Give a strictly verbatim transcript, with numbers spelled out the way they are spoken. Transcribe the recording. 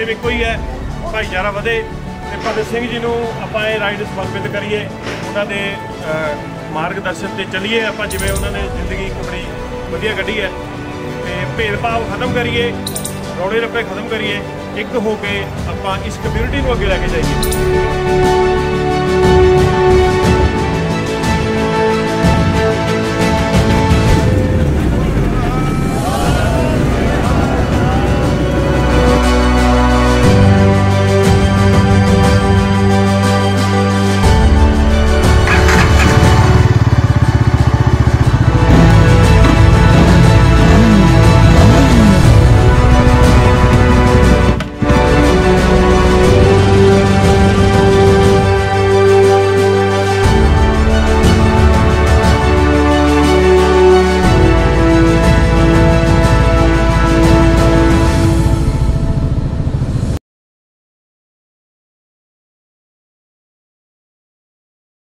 Motive एको ही है, भाईचारा वधे। ते भगत सिंह जी नूं आपां इह राइड समर्पित करिए, उन्हां दे मार्गदर्शन ते चलीए आपां, जिवें उन्हां ने जिंदगी एक बड़ी वधिया कड्ढी है। ते भेदभाव खत्म करिए, रौले रप्पे खत्म करिए, एक हो के आपां इस कम्यूनिटी नूं अगे लैके जाइए।